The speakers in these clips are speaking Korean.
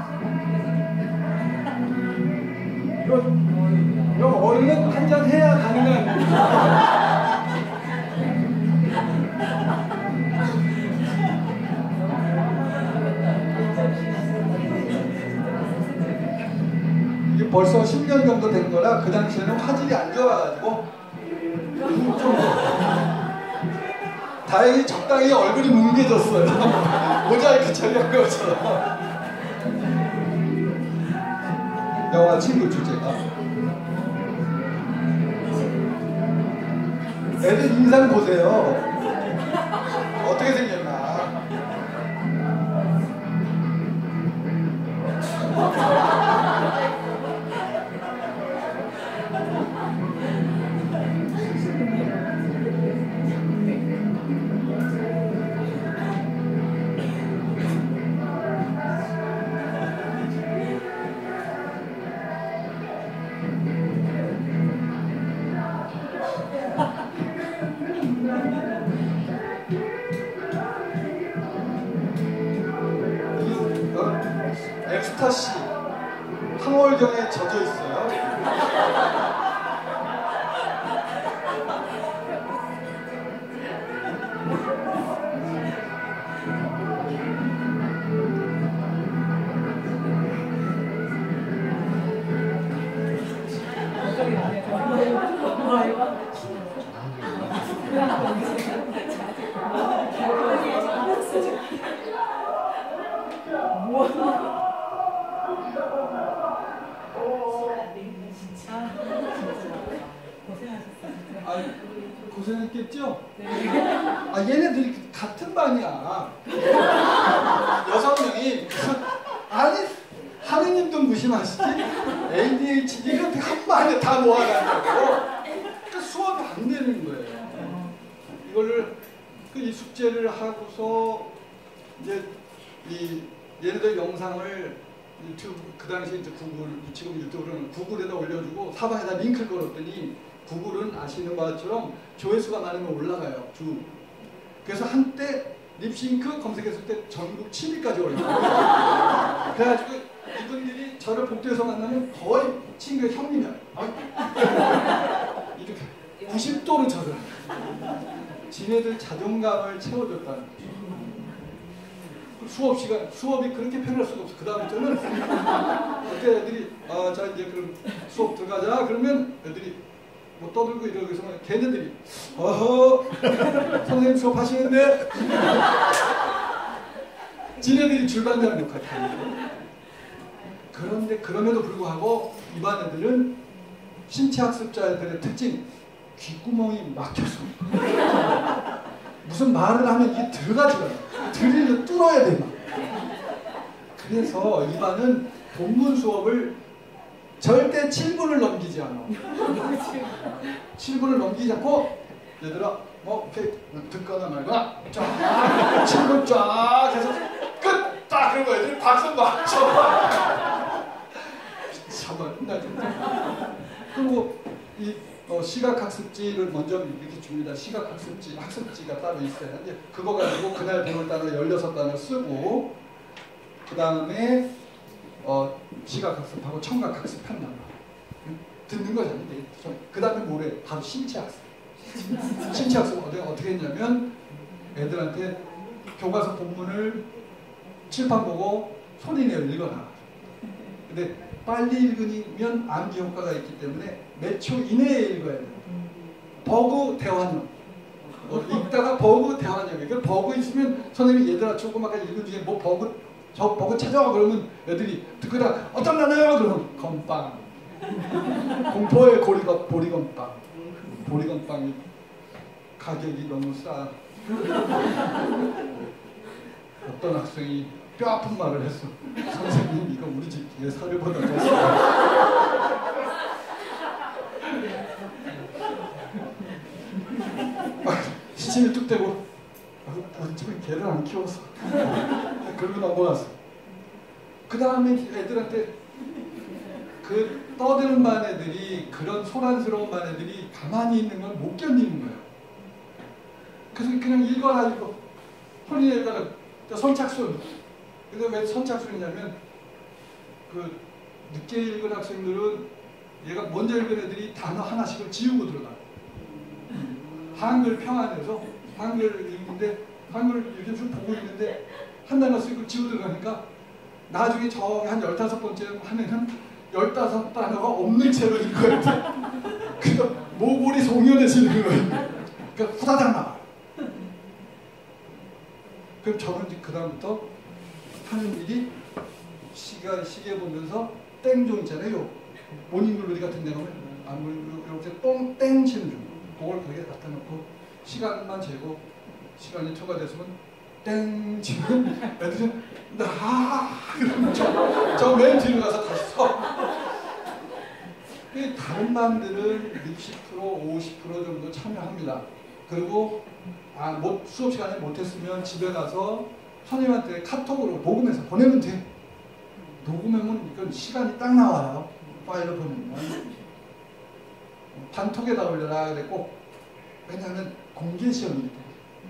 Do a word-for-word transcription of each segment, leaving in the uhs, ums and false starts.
이거, 이거 어른은 한 잔 해야 가능한. 이게 벌써 십 년 정도 된 거라 그 당시에는 화질이 안 좋아가지고 좀 다행히 적당히 얼굴이 뭉개졌어요. 모자이크 처리한 것처럼. 영화 친구 주제가 애들 인상 보세요. 어떻게 생겼나. 엑스타시 황홀경에 젖어 있어요. 고생했겠죠? 아, 얘네들이 같은 반이야. 여섯 명이. 아니, 하느님도 무심하시지? 에이디에이치디가 어떻게 한 반에 다 모아간다고? 그러니까 수업이 안 되는 거예요. 이거를, 그 이 숙제를 하고서, 이제, 이, 얘네들 영상을 유튜브, 그 당시에 이제 구글, 지금 유튜브는 구글에다 올려주고 사방에다 링크를 걸었더니 구글은 아시는 것처럼 조회수가 많으면 올라가요. 주. 그래서 한때 립싱크 검색했을 때 전국 칠 위까지 올라가요. 그래가지고 이분들이 저를 복도에서 만나면 거의 친구의 형님이야. 이렇게 구십 도로 저를. 지네들 자존감을 채워줬다는 거죠. 수업 시간, 수업이 그렇게 편할 수가 없어. 그 다음부터는 그때 애들이 아, 자 이제 그럼 수업 들어가자. 그러면 애들이 뭐 떠들고 이러고 있으면 걔네들이 어허 선생님 수업하시는데 지네들이 줄반장 역할을 하는 거예요. 그런데 그럼에도 불구하고 이 반 애들은 신체학습자들의 특징 귓구멍이 막혔어. 무슨 말을 하면 이게 들어가지가 않아. 들리려 뚫어야 돼 막. 그래서 이 반은 본문 수업을 절대 칠 분을 넘기지 않아. 칠 분을 넘기지 않고 얘들아 뭐 이렇게 듣거나 말거나 쫙 칠 분 쫙 해서 끝! 딱 그런 거 애들이 박수 막 쳐. 참아 나 진짜. 그리고 이 어, 시각학습지를 먼저 이렇게 줍니다. 시각학습지, 학습지가 따로 있어요. 이제 그거 가지고 그날 배울 단어 열여섯 단어 쓰고 그 다음에 어, 시각학습하고 청각학습한단 말이에요. 듣는 거잖아요. 그 다음에 뭐래? 바로 신체학습. 신체학습은 어떻게, 어떻게 했냐면 애들한테 교과서 본문을 칠판 보고 소리내어 읽어라. 근데 빨리 읽으면 암기 효과가 있기 때문에 몇 초 이내에 읽어야 돼요. 버그 대환영. 어, 읽다가 버그 대환영. 그 버그 있으면 선생님이 얘들아 조그맣게 읽은 중에 뭐 버그 저 버그 찾아와 그러면 애들이 듣고다 어떤 나나요? 그러면 건빵. 공포의 고리건 보리건빵. 보리건빵이 가격이 너무 싸. 어떤 학생이 뼈 아픈 말을 했어. 선생님 이거 우리 집 뒤에 사료보다 더 싸. 시침이 뚝 대고 우리 집은 개를 안 키워서 그러고 넘어갔어. 그 다음에 애들한테 그 떠드는 반 애들이 그런 소란스러운 반 애들이 가만히 있는 걸 못 견디는 거예요. 그래서 그냥 읽어라 읽어. 소리 내다가 선착순. 그래서 왜 선착순이냐면 그 늦게 읽은 학생들은 얘가 먼저 읽은 애들이 단어 하나씩을 지우고 들어가요. 한글 평안에서 한글 읽는데 한글 이렇게 쭉 보고 있는데 한 단어씩 지우고 들어가니까 나중에 저기 한 열다섯 번째 하면은 열다섯 단어가 없는 채로 읽어야 돼. 그러니까 모골이 송연해지는 거예요. 그러니까 후다닥 나와요. 그럼 저는 이제 그다음부터 하는 일이 시간, 시계 보면서 땡존 있잖아요. 모닝글로리 같은 데 가면 안 이렇게 똥땡 치는 중. 그걸 거기에 갖다 놓고 시간만 재고 시간이 초과됐으면 땡 치면 애들이 나 그러면 저 맨 뒤로 가서 다시 서. 다른 반들은 육십 퍼센트 오십 퍼센트 정도 참여합니다. 그리고 아, 뭐 수업 시간에 못했으면 집에 가서 선생님한테 카톡으로 녹음해서 보내면 돼. 녹음하면 이건 시간이 딱 나와요. 파일로 보내면. 단톡에다 올려라 그래 꼭. 왜냐하면 공개 시험이기 때문에.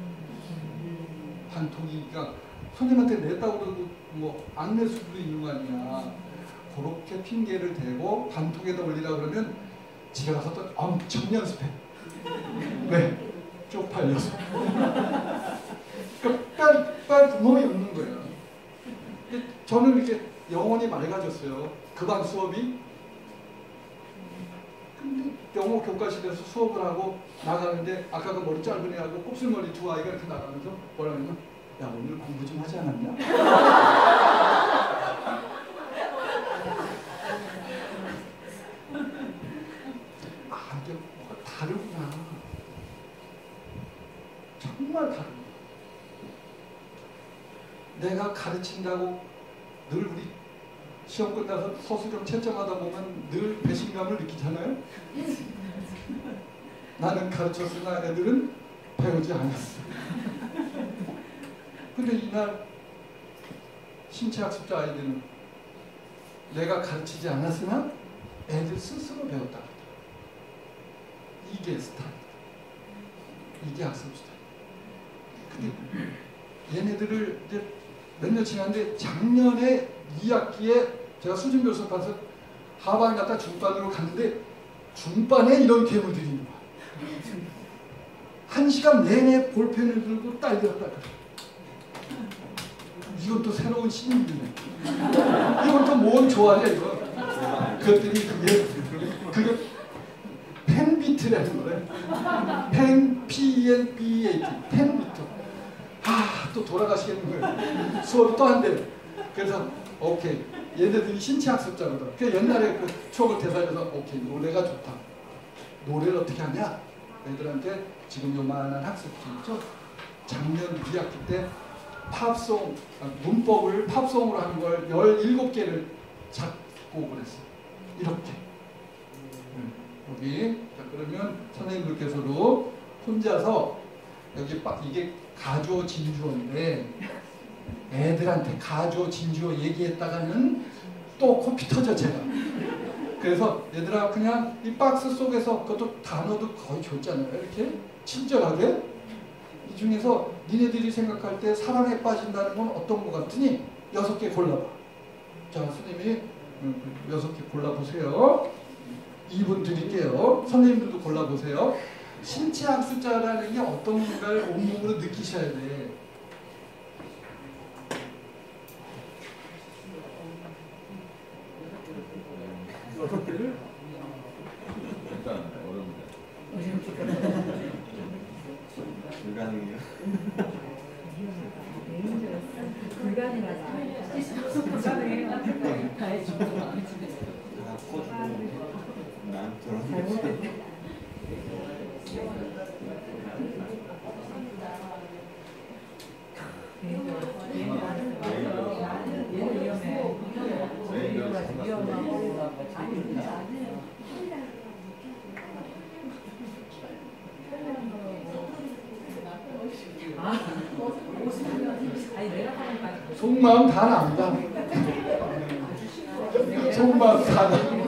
단톡이니까 선생님한테 냈다고 그러고 뭐 안 낼 수도 있는 거 아니야. 그렇게 핑계를 대고 단톡에다 올리라 그러면 집에 가서 또 엄청 연습해. 왜? 쪽팔려서. 그러니까 빨리, 빨리 구멍이 없는 거예요. 저는 이렇게 영혼이 맑아졌어요. 그 반 수업이. 근데 영어 교과실에서 수업을 하고 나가는데 아까 그 머리 짧은 애하고 곱슬머리 두 아이가 이렇게 나가면서 뭐라 그러면 야 오늘 공부 좀 하지 않았냐? 아 이게 뭐가 다르구나. 정말 다릅니다. 내가 가르친다고 늘 우리 시험 끝나서 서술형 채점하다 보면 늘 배신감을 느끼잖아요. 나는 가르쳤으나 애들은 배우지 않았어. 근데 이날 신체학습자 아이들은 내가 가르치지 않았으나 애들 스스로 배웠다. 이게 스타일. 이게 학습 스타일. 근데 얘네들을 이제 몇 년 지났는데 작년에 이 학기에 제가 수준 교섭 가서 하반 갔다 중반으로 갔는데 중반에 이런 괴물들이 있는 거야. 한 시간 내내 볼펜을 들고 딸렸다. 이건 또 새로운 신인이네. 이건 또 뭔 좋아하냐 이거. 그랬더니 그게 그게 펜비트라는 거래. 펜 P N B A T 펜비트. 아 또 돌아가시겠는 거예요. 수업이 또 안 돼. 그래서 오케이. 얘네들이 신체학습자거든. 그 옛날에 그 추억을 되살려서 오케이 노래가 좋다. 노래를 어떻게 하냐? 애들한테 지금 요만한 학습지 있죠? 작년 이 학기 때 팝송 문법을 팝송으로 하는 걸 열일곱 개를 작곡을 했어요. 이렇게. 음, 여기 자 그러면 선생님들께서도 혼자서 여기 빡 이게 가조 진주어인데 애들한테 가조 진주어 얘기했다가는 또 코피 터져 제가. 그래서 얘들아 그냥 이 박스 속에서 그것도 단어도 거의 줬잖아요. 이렇게 친절하게 이 중에서 니네들이 생각할 때 사랑에 빠진다는 건 어떤 것 같으니 여섯 개 골라봐. 자 선생님이 여섯 개 골라보세요. 이 분 드릴게요. 선생님들도 골라보세요. 신체학습자라는 게 어떤 건가를 온몸으로 느끼셔야 돼. 여섯 개를 일단 어렵네. 불가능해요. 불가능하다. 불가능해요. 다 해주고. 다 커주고 난 저런 속마음 다 난다. 속마음 다 난다.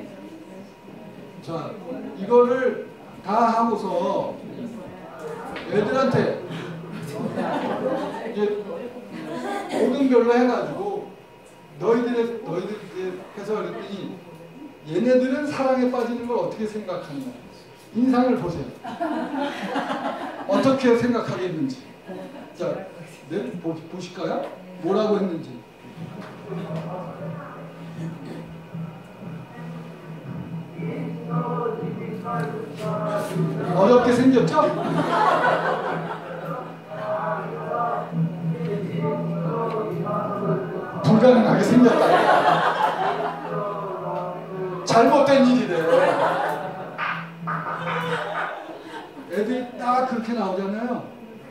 자, 이거를 다 하고서 애들한테 이제 고등별로 해가지고 너희들의 너희들 이제 해서 그랬더니 얘네들은 사랑에 빠지는 걸 어떻게 생각하냐. 인상을 보세요. 어떻게 생각하겠는지. 자, 네, 보, 보실까요? 뭐라고 했는지. 어렵게 생겼죠? 불가능하게 생겼다. 잘못된 일이래. 애들이 딱 그렇게 나오잖아요.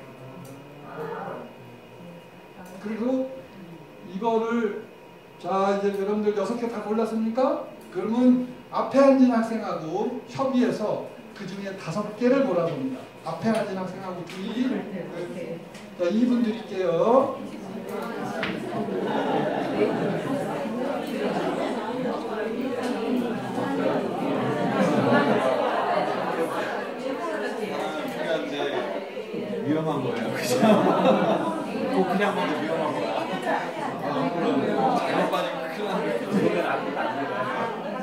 그리고 이거를 자 이제 여러분들 여섯 개 다 골랐습니까? 그러면 앞에 앉은 학생하고 협의해서 그 중에 다섯 개를 몰아봅니다. 앞에 앉은 학생하고 둘이 자 이 분 드릴게요. 위험한 거예요. 그죠? 꼭 그냥 봐도 위험한 거야. 아, 그럼 잘못 빠지면 큰일 나는 거야.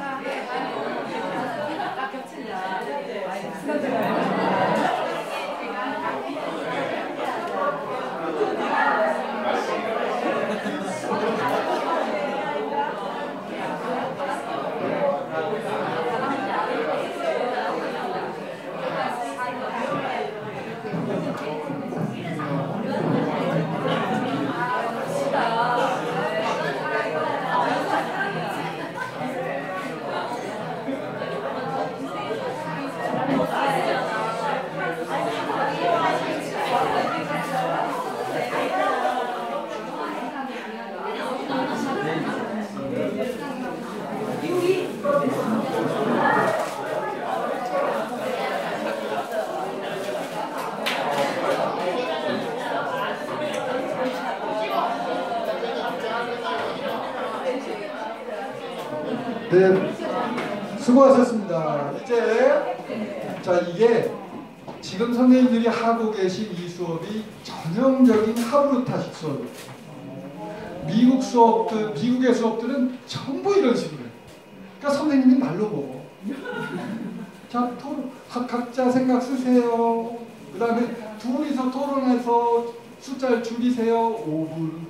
네, 수고하셨습니다. 이제 자 이게 지금 선생님들이 하고 계신 이 수업이 전형적인 하브루타식 수업이에요. 미국 수업들, 미국의 수업들은 전부 이런 식으로 해요. 그러니까 선생님이 말로 보고 자, 토론, 각자 생각 쓰세요. 그 다음에 둘이서 토론해서 숫자를 줄이세요. 오 분.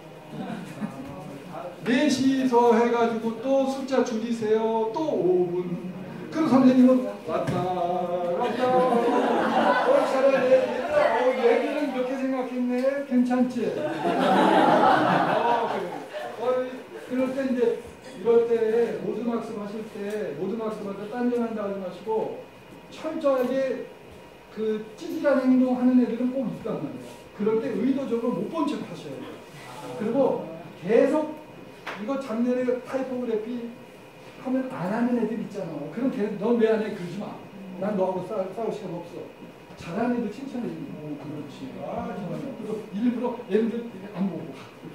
넷이서 해가지고 또 숫자 줄이세요. 또 오 분. 그럼 선생님은 왔다 왔다 어 잘하네. 얘들아 어, 얘들은 이렇게 생각했네. 괜찮지? 어, 그래. 어, 그럴 때 이제 이럴 때 모든 학습 하실 때 모든 학습할 때 딴전한다 하지 마시고 철저하게 그 찌질한 행동하는 애들은 꼭 있단 말이에요. 그럴 때 의도적으로 못 본 척 하셔야 돼요. 그리고 계속 이거 작년에 타이포그래피 하면 안 하는 애들 있잖아. 그럼 걔는 넌 왜 안 해? 그러지 마. 난 너하고 싸, 싸울 시간 없어. 잘하는 애들 칭찬해. 오, 그렇지. 아, 잘하네. 그리고 일부러 얘네들 안 보고.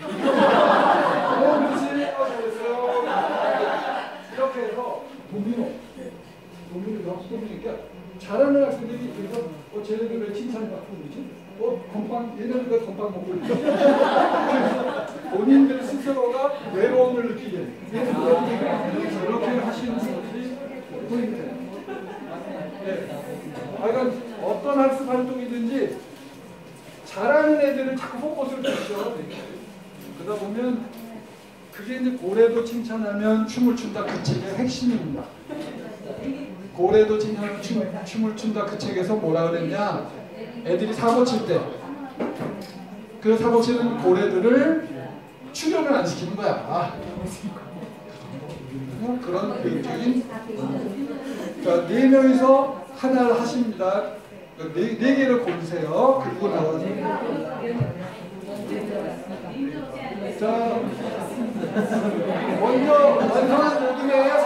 어, 그렇지. 어, 잘했어요. 이렇게 해서 도미노. 도미노, 역시 도미노. 그러니까 잘하는 학생들이 그래서 어, 쟤네들 왜 칭찬받고 그러지? 어, 건빵, 얘네들 왜 건빵 먹고 있지? 그래서 본인들 스스로가 외로움을 느끼게. 이렇게 하시는 것이 포인트예요. 네. 하여간 어떤 학습 활동이든지 잘하는 애들은 자꾸 포커스를 주죠. 그러다 보면 그게 이제 고래도 칭찬하면 춤을 춘다 그 책의 핵심입니다. 고래도 칭찬하면 춤, 춤을 춘다 그 책에서 뭐라 그랬냐? 애들이 사고 칠 때 그 사고 치는 고래들을 출연을 안 시키는 거야. 아. 그런 교육적인 자, 네 명이서 하나를 하십니다. 네, 네 개를 고르세요. 그리고 나와서 자 먼저 완성한 모둠에